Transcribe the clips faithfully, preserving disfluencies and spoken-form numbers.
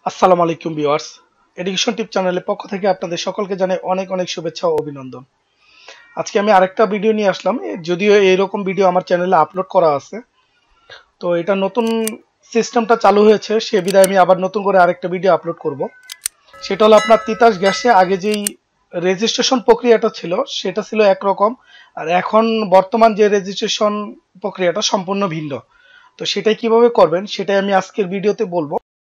আসসালামু আলাইকুম viewers, education টিপ চ্যানেলের পক্ষ থেকে আপনাদের সকলকে জানাই অনেক অনেক শুভেচ্ছা ও অভিনন্দন। আজকে আমি আরেকটা ভিডিও নিয়ে আসলাম, যদিও এইরকম ভিডিও আমার চ্যানেলে আপলোড করা আছে। তো এটা নতুন সিস্টেমটা চালু হয়েছে, সে বিধায় আমি আবার নতুন করে আরেকটা ভিডিও আপলোড করব। সেটা হলো আপনার তিতাস গ্যাসে আগে যেই রেজিস্ট্রেশন প্রক্রিয়াটা ছিল সেটা ছিল একরকম, আর এখন বর্তমান যে রেজিস্ট্রেশন প্রক্রিয়াটা সম্পূর্ণ ভিন্ন। তো সেটাই কিভাবে করবেন সেটাই আমি আজকের ভিডিওতে বলবো।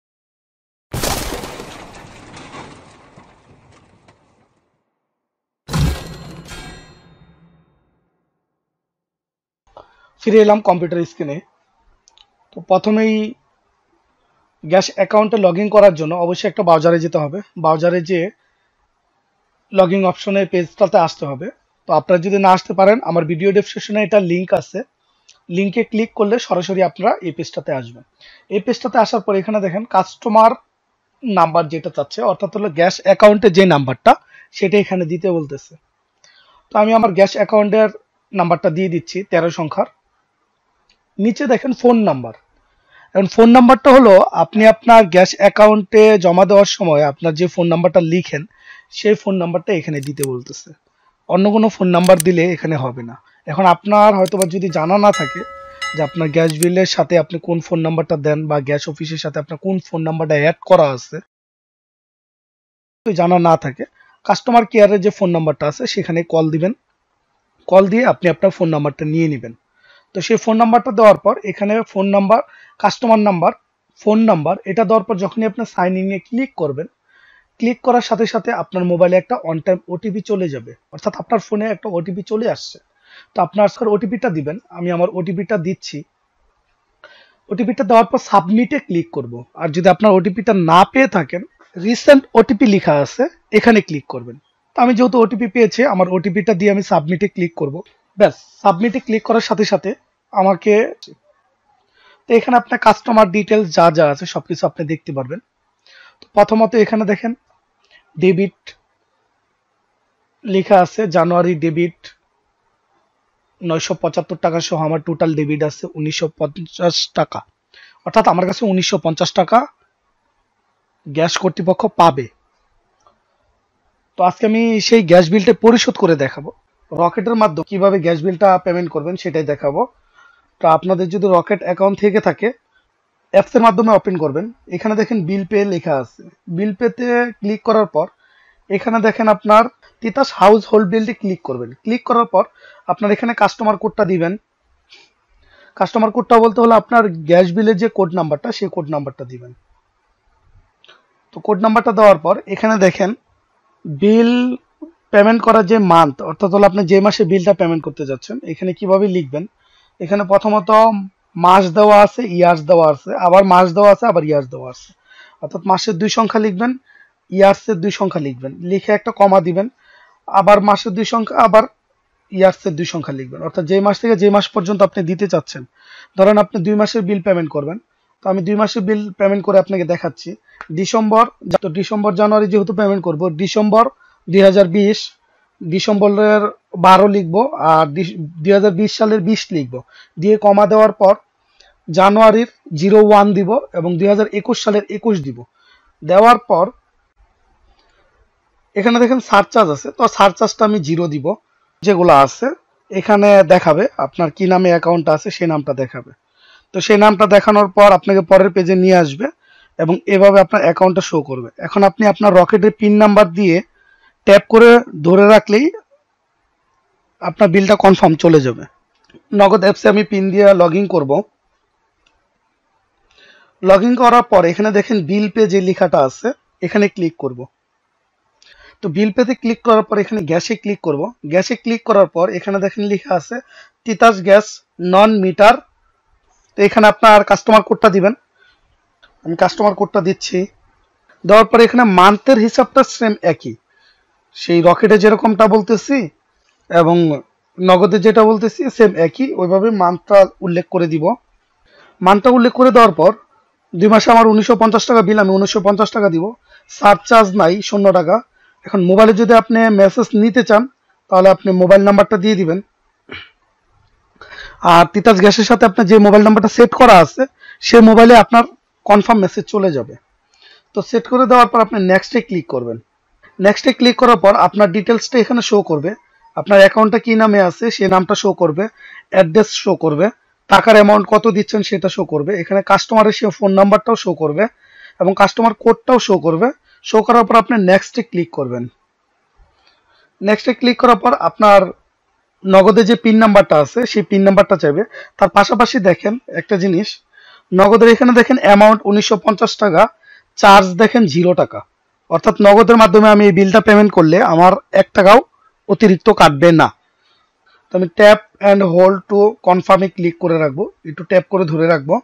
ফিরে এলাম কম্পিউটার স্ক্রিনে। তো প্রথমেই গ্যাস অ্যাকাউন্টে লগ ইন করার জন্য অবশ্যই একটা ব্রাউজারে যেতে হবে। ব্রাউজারে যেয়ে লগ ইন অপশনের পেজটাতে আসতে হবে। তো আপনারা যদি না আসতে পারেন, আমার ভিডিও ডেসক্রিপশনে এটা লিঙ্ক আছে, লিঙ্কে ক্লিক করলে সরাসরি আপনারা এই পেজটাতে আসবেন। এই পেজটাতে আসার পর এখানে দেখেন কাস্টমার নাম্বার যেটা চাচ্ছে, অর্থাৎ হলো গ্যাস অ্যাকাউন্টে যে নাম্বারটা সেটা এখানে দিতে বলতেছে। তো আমি আমার গ্যাস অ্যাকাউন্টের নাম্বারটা দিয়ে দিচ্ছি তেরো সংখ্যার। নিচে দেখেন ফোন নাম্বার। এখন ফোন নাম্বারটা হলো আপনি আপনার গ্যাস অ্যাকাউন্টে জমা দেওয়ার সময় আপনার যে ফোন নাম্বারটা লিখেন সেই ফোন নাম্বারটা এখানে দিতে বলতেছে। অন্য কোনো ফোন নাম্বার দিলে এখানে হবে না। এখন আপনার হয়তোবা যদি জানা না থাকে যে আপনার গ্যাস বিলের সাথে আপনি কোন ফোন নাম্বারটা দেন বা গ্যাস অফিসের সাথে আপনার কোন ফোন নাম্বারটা অ্যাড করা আছে, জানা না থাকে, কাস্টমার কেয়ারের যে ফোন নাম্বারটা আছে সেখানে কল দিবেন। কল দিয়ে আপনি আপনার ফোন নাম্বারটা নিয়ে নেবেন। তো সেই ফোন নাম্বারটা দেওয়ার পর এখানে phone number, customer number, phone number এটা দেওয়ার পর যখনই আপনি সাইন ইন এ ক্লিক করবেন, ক্লিক করার সাথে সাথে আপনার মোবাইলে একটা অন টাইম ওটিপি চলে যাবে, অর্থাৎ আপনার ফোনে একটা ওটিপি চলে আসছে। তো আপনার আজকের ওটিপিটা দিবেন। আমি আমার ওটিপিটা দিচ্ছি। ওটিপিটা দেওয়ার পর সাবমিটে ক্লিক করব। আর যদি আপনার ওটিপিটা না পেয়ে থাকেন, রিসেন্ট ওটিপি লেখা আছে, এখানে ক্লিক করবেন। তো আমি যেহেতু ওটিপি পেয়েছি, আমার ওটিপিটা দিয়ে আমি সাবমিটে ক্লিক করব। ব্যাস, সাবমিটে ক্লিক করার সাথে সাথে আমাকে, তো এখানে আপনার কাস্টমার ডিটেলস যা যা আছে সবকিছু আপনি দেখতে পারবেন। তো প্রথমত এখানে দেখেন ডেবিট লেখা আছে, জানুয়ারি ডেবিট নয়শো পঁচাত্তর টাকা সহ আমার টোটাল ডেবিট আছে উনিশশো পঞ্চাশ টাকা, অর্থাৎ আমার কাছে উনিশশো পঞ্চাশ টাকা গ্যাস কর্তৃপক্ষ পাবে। তো আজকে আমি সেই গ্যাস বিলটা পরিশোধ করে দেখাবো। রকেটের মাধ্যমে কিভাবে গ্যাস বিলটা পেমেন্ট করবেন সেটাই দেখাবো। তো আপনাদের যদি রকেট অ্যাকাউন্ট থেকে থাকে, অ্যাপসের মাধ্যমে ওপেন করবেন। এখানে দেখেন বিল পে লেখা আছে। বিল পেতে ক্লিক করার পর এখানে দেখেন আপনার তিতাস হাউস হোল্ড বিলটি ক্লিক করবেন। ক্লিক করার পর আপনার এখানে কাস্টমার কোডটা দিবেন। কাস্টমার কোডটা বলতে হলো আপনার গ্যাস বিলের যে কোড নাম্বারটা সেই কোড নাম্বারটা দিবেন। তো কোড নাম্বারটা দেওয়ার পর এখানে দেখেন বিল পেমেন্ট করার যে মান্থ, অর্থাৎ হলো আপনি যে মাসে বিলটা পেমেন্ট করতে যাচ্ছেন, এখানে কিভাবে লিখবেন। এখানে প্রথমত মাস দেওয়া আছে, ইয়ার্স দেওয়া আছে, আবার মাস দেওয়া আছে, আবার ইয়ার্স দেওয়া আছে। অর্থাৎ মাসের দুই সংখ্যা লিখবেন, ইয়ার্সের দুই সংখ্যা লিখবেন, লিখে একটা কমা দিবেন, আবার মাসের দুই সংখ্যা, আবার ইয়ার্সের দুই সংখ্যা লিখবেন। অর্থাৎ যে মাস থেকে যে মাস পর্যন্ত আপনি দিতে চাচ্ছেন, ধরেন আপনি দুই মাসের বিল পেমেন্ট করবেন। তো আমি দুই মাসের বিল পেমেন্ট করে আপনাকে দেখাচ্ছি। ডিসেম্বর, তো ডিসেম্বর জানুয়ারি যেহেতু পেমেন্ট করব, ডিসেম্বর দুই হাজার বিশ, ডিসেম্বরের বারো লিখবো, আর দুই হাজার বিশ সালের বিশ লিখবো, দিয়ে কমা দেওয়ার পর জানুয়ারির জিরো ওয়ান দিব এবং দুই হাজার একুশ সালের একুশ দিব। দেওয়ার পর এখানে দেখেন সারচার্জ আছে, তো সারচার্জটা আমি জিরো দিব। যেগুলো আছে এখানে দেখাবে আপনার কি নামে অ্যাকাউন্ট আছে সেই নামটা দেখাবে। তো সেই নামটা দেখানোর পর আপনাকে পরের পেজে নিয়ে আসবে এবং এভাবে আপনার অ্যাকাউন্টটা শো করবে। এখন আপনি আপনার রকেটের পিন নাম্বার দিয়ে ট্যাপ করে ধরে রাখলেই আপনার বিলটা কনফার্ম চলে যাবে। নগদ অ্যাপসে আমি পিন দিয়ে লগ ইন করবো। লগ ইন করার পর এখানে দেখেন বিল পে যে লেখাটা আছে এখানে ক্লিক করব। তো বিল পেতে ক্লিক করার পর এখানে গ্যাসে ক্লিক করব। গ্যাসে ক্লিক করার পর এখানে দেখেন লেখা আছে তিতাস গ্যাস নন মিটার। তো এখানে আপনার কাস্টমার কোডটা দিবেন। আমি কাস্টমার কোডটা দিচ্ছি। দেওয়ার পরে এখানে মান্থের হিসাবটা সেম একই, সেই রকেটে যেরকমটা বলতেছি এবং নগদে যেটা বলতেছি সেম একই, ওইভাবে মান্থটা উল্লেখ করে দিব। মান্থটা উল্লেখ করে দেওয়ার পর দুই মাসে আমার উনিশশো পঞ্চাশ টাকা বিল, আমি উনিশশো পঞ্চাশ টাকা দিব। সারচার্জ নাই, শূন্য টাকা। এখন মোবাইলে যদি আপনি মেসেজ নিতে চান তাহলে আপনি মোবাইল নাম্বারটা দিয়ে দিবেন। আর তিতাস গ্যাসের সাথে আপনার যে মোবাইল নাম্বারটা সেট করা আছে সেই মোবাইলে আপনার কনফার্ম মেসেজ চলে যাবে। তো সেট করে দেওয়ার পর আপনি নেক্সটে ক্লিক করবেন। নেক্সটে ক্লিক করার পর আপনার ডিটেলসটা এখানে শো করবে, আপনার অ্যাকাউন্টটা কি নামে আছে সেই নামটা শো করবে, অ্যাড্রেস শো করবে, টাকার অ্যামাউন্ট কত দিচ্ছেন সেটা শো করবে, এখানে কাস্টমারের সে ফোন নাম্বারটাও শো করবে এবং কাস্টমার কোডটাও শো করবে। শো করার পর আপনি নেক্সটে ক্লিক করবেন। নেক্সটে ক্লিক করার পর আপনার নগদে যে পিন নাম্বারটা আছে সেই পিন নাম্বারটা চাইবে। তার পাশাপাশি দেখেন একটা জিনিস, নগদের এখানে দেখেন অ্যামাউন্ট উনিশশো পঞ্চাশ টাকা, চার্জ দেখেন জিরো টাকা, অর্থাৎ নগদের মাধ্যমে আমি এই বিলটা পেমেন্ট করলে আমার এক টাকাও অতিরিক্ত কাটবে না। তো আমি ট্যাপ অ্যান্ড হোল্ড টু কনফার্মে ক্লিক করে রাখবো, একটু ট্যাপ করে ধরে রাখবো।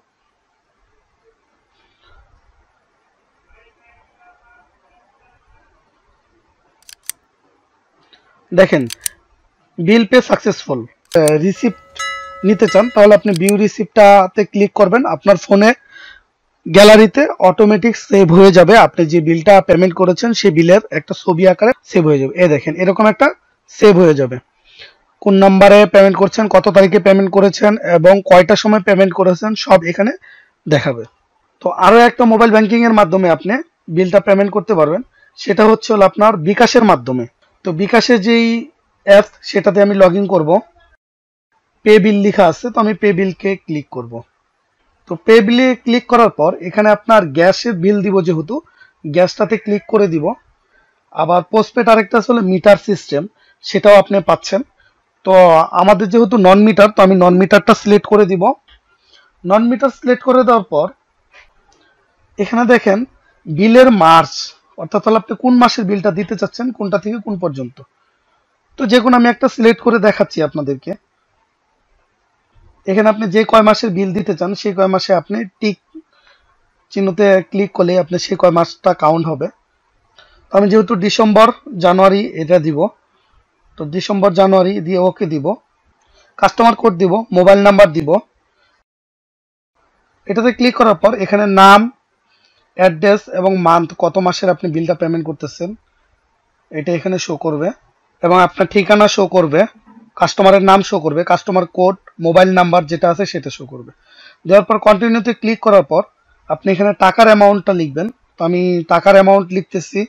দেখেন বিল পে সাকসেসফুল। রিসিপ্ট নিতে চান তাহলে আপনি ভিউ রিসিপ্টটাতে ক্লিক করবেন, আপনার ফোনে গ্যালারিতে অটোমেটিক সেভ হয়ে যাবে, আপনি যে বিলটা পেমেন্ট করেছেন সেই বিলের একটা ছবি আকারে সেভ হয়ে যাবে। এই দেখেন এরকম একটা সেভ হয়ে যাবে, কোন নাম্বারে পেমেন্ট করছেন, কত তারিখে পেমেন্ট করেছেন এবং কয়টার সময় পেমেন্ট করেছেন সব এখানে দেখাবে। তো আরো একটা মোবাইল ব্যাংকিং এর মাধ্যমে আপনি বিলটা পেমেন্ট করতে পারবেন, সেটা হচ্ছে হলো আপনার বিকাশের মাধ্যমে। তো বিকাশের যেই অ্যাপ সেটাতে আমি লগ ইন করবো, পে বিল লেখা আছে, তো আমি পে বিলকে ক্লিক করব। তো পে বিলে ক্লিক করার পর এখানে আপনার গ্যাসের বিল দিব, যেহেতু গ্যাসটাতে ক্লিক করে দিব। আবার পোস্টপেড আরেকটা আসলে মিটার সিস্টেম, সেটাও আপনি পাচ্ছেন। তো আমাদের যেহেতু নন মিটার, তো আমি নন মিটারটা সিলেক্ট করে দিব। নন মিটার সিলেক্ট করে দেওয়ার পর এখানে দেখেন বিলের মার্চ, অর্থাৎ হলো আপনি কোন মাসের বিলটা দিতে চাচ্ছেন, কোনটা থেকে কোন পর্যন্ত। তো যে কোনো আমি একটা সিলেক্ট করে দেখাচ্ছি আপনাদেরকে। এখানে আপনি যে কয় মাসের বিল দিতে চান সেই কয় মাসে আপনি টিক চিহ্নতে ক্লিক করলে আপনি সেই কয় মাসটা কাউন্ট হবে। তো আমি যেহেতু ডিসেম্বর জানুয়ারি এটা দিব, তো ডিসেম্বর জানুয়ারি দিয়ে ওকে দিব, কাস্টমার কোড দিব, মোবাইল নাম্বার দিব। এটাতে ক্লিক করার পর এখানে নাম, অ্যাড্রেস এবং মান্থ, কত মাসের আপনি বিলটা পেমেন্ট করতেছেন এটা এখানে শো করবে এবং আপনার ঠিকানা শো করবে, কাস্টমারের নাম শো করবে, কাস্টমার কোড, মোবাইল নাম্বার যেটা আছে সেটা শো করবে। দেওয়ার পর কন্টিনিউতে ক্লিক করার পর আপনি এখানে টাকার অ্যামাউন্টটা লিখবেন। তো আমি টাকার অ্যামাউন্ট লিখতেছি,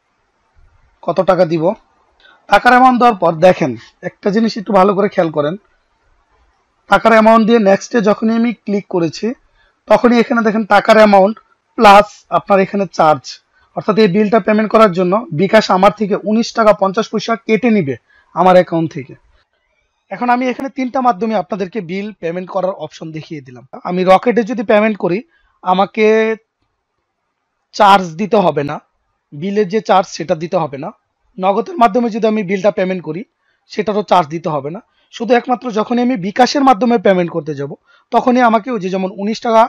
কত টাকা দিব। টাকার অ্যামাউন্ট দেওয়ার পর দেখেন একটা জিনিস একটু ভালো করে খেয়াল করেন, টাকার অ্যামাউন্ট দিয়ে নেক্সটে যখনই আমি ক্লিক করেছি তখনই এখানে দেখেন টাকার অ্যামাউন্ট প্লাস আপনার এখানে চার্জ, অর্থাৎ এই বিলটা পেমেন্ট করার জন্য বিকাশ আমার থেকে উনিশ টাকা পঞ্চাশ পয়সা কেটে নিবে আমার অ্যাকাউন্ট থেকে। এখন আমি এখানে তিনটা মাধ্যমে আপনাদেরকে বিল পেমেন্ট করার অপশন দেখিয়ে দিলাম। আমি রকেটে যদি পেমেন্ট করি আমাকে চার্জ দিতে হবে না, বিলের যে চার্জ সেটা দিতে হবে না। নগদের মাধ্যমে যদি আমি বিলটা পেমেন্ট করি সেটারও চার্জ দিতে হবে না, শুধু একমাত্র যখনই আমি বিকাশের মাধ্যমে পেমেন্ট করতে যাব তখনই আমাকে ওই যে যেমন উনিশ টাকা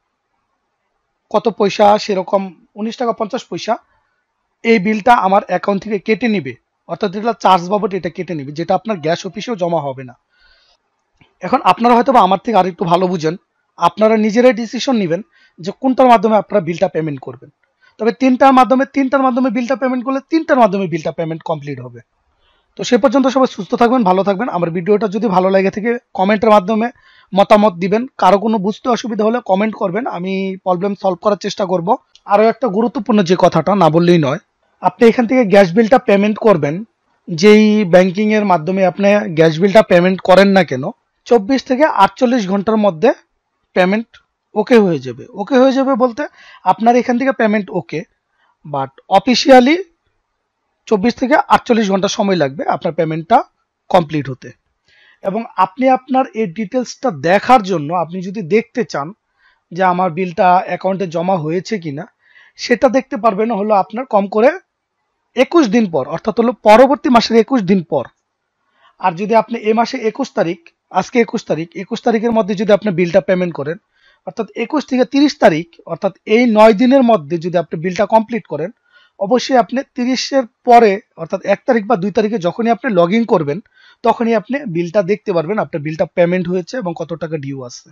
কত পয়সা সেরকম উনিশ টাকা পঞ্চাশ পয়সা এই বিলটা আমার অ্যাকাউন্ট থেকে কেটে নিবে, অর্থাৎ এটা চার্জ বাবদ এটা কেটে নিবে, যেটা আপনার গ্যাস অফিসেও জমা হবে না। এখন আপনারা হয়তো বা আমার থেকে আরেকটু ভালো বুঝেন, আপনারা নিজেরাই ডিসিশন নেবেন যে কোনটার মাধ্যমে আপনারা বিলটা পেমেন্ট করবেন। তবে তিনটার মাধ্যমে তিনটার মাধ্যমে বিলটা পেমেন্ট করলে তিনটার মাধ্যমে বিলটা পেমেন্ট কমপ্লিট হবে। তো সে পর্যন্ত সবাই সুস্থ থাকবেন, ভালো থাকবেন। আমার ভিডিওটা যদি ভালো লাগে থাকে কমেন্টের মাধ্যমে মতামত দিবেন, কারো কোনো বুঝতে অসুবিধা হলে কমেন্ট করবেন, আমি প্রবলেম সলভ করার চেষ্টা করব। আরও একটা গুরুত্বপূর্ণ যে কথাটা না বললেই নয়, আপনি এখান থেকে গ্যাস বিলটা পেমেন্ট করবেন, যেই ব্যাংকিং এর মাধ্যমে আপনি গ্যাস বিলটা পেমেন্ট করেন না কেন, চব্বিশ থেকে আটচল্লিশ ঘন্টার মধ্যে পেমেন্ট ওকে হয়ে যাবে। ওকে হয়ে যাবে বলতে আপনার এখান থেকে পেমেন্ট ওকে, বাট অফিসিয়ালি চব্বিশ থেকে আটচল্লিশ ঘন্টা সময় লাগবে আপনার পেমেন্টটা কমপ্লিট হতে। এবং আপনি আপনার এই ডিটেলসটা দেখার জন্য আপনি যদি দেখতে চান যে আমার বিলটা অ্যাকাউন্টে জমা হয়েছে কিনা, সেটা দেখতে পারবেন হলো আপনার কম করে একুশ দিন পর, অর্থাৎ হলো পরবর্তী মাসের একুশ দিন পর। আর যদি আপনি এ মাসে একুশ তারিখ, আজকে একুশ তারিখ, একুশ তারিখের মধ্যে যদি আপনি বিলটা পেমেন্ট করেন, অর্থাৎ একুশ থেকে তিরিশ তারিখ, অর্থাৎ এই নয় দিনের মধ্যে যদি আপনি বিলটা কমপ্লিট করেন, অবশ্যই আপনি তিরিশের পরে অর্থাৎ এক তারিখ বা দুই তারিখে যখনই আপনি লগ ইন করবেন তখনই আপনি বিলটা দেখতে পারবেন আপনার বিলটা পেমেন্ট হয়েছে এবং কত টাকা ডিউ আছে।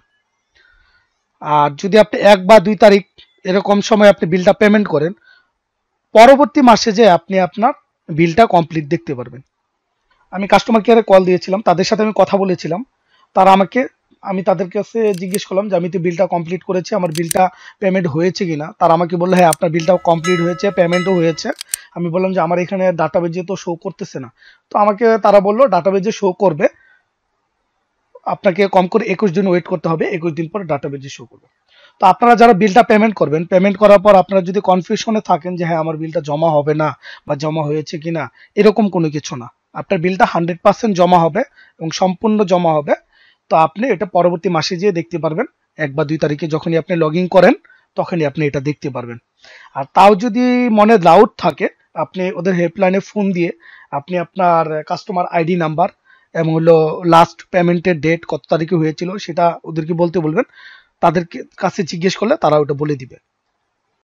আর যদি আপনি এক বা দুই তারিখ এরকম সময় আপনি বিলটা পেমেন্ট করেন, পরবর্তী মাসে যে আপনি আপনার বিলটা কমপ্লিট দেখতে পারবেন। আমি কাস্টমার কেয়ারে কল দিয়েছিলাম, তাদের সাথে আমি কথা বলেছিলাম, তারা আমাকে আমি তাদের কাছে জিজ্ঞেস করলাম যে আমি তো বিলটা কমপ্লিট করেছি, আমার বিলটা পেমেন্ট হয়েছে কিনা। তারা আমাকে বললো হ্যাঁ আপনার বিলটাও কমপ্লিট হয়েছে, পেমেন্টও হয়েছে। আমি বললাম যে আমার এখানে ডাটাবেজে তো শো করতেছে না। তো আমাকে তারা বললো ডাটাবেজে শো করবে, আপনাকে কম করে একুশ দিন ওয়েট করতে হবে, একুশ দিন পর ডাটাবেজে শো করবে। তো আপনারা যারা বিলটা পেমেন্ট করবেন, পেমেন্ট করার পর আপনারা যদি কনফিউশনে থাকেন যে হ্যাঁ আমার বিলটা জমা হবে না বা জমা হয়েছে কিনা, এরকম কোনো কিছু না। আপনার বিলটা হান্ড্রেড পার্সেন্ট জমা হবে এবং সম্পূর্ণ জমা হবে। তো আপনি এটা পরবর্তী মাসে যেয়ে দেখতে পারবেন, এক বা দুই তারিখে যখনই আপনি লগ ইন করেন তখনই আপনি এটা দেখতে পারবেন। আর তাও যদি মনে ডাউট থাকে, আপনি ওদের হেল্পলাইনে ফোন দিয়ে আপনি আপনার কাস্টমার আইডি নাম্বার এবং হলো লাস্ট পেমেন্টের ডেট কত তারিখে হয়েছিল সেটা ওদেরকে বলতে বলবেন। তাদের কাছে জিজ্ঞেস করলে তারা ওটা বলে দিবে।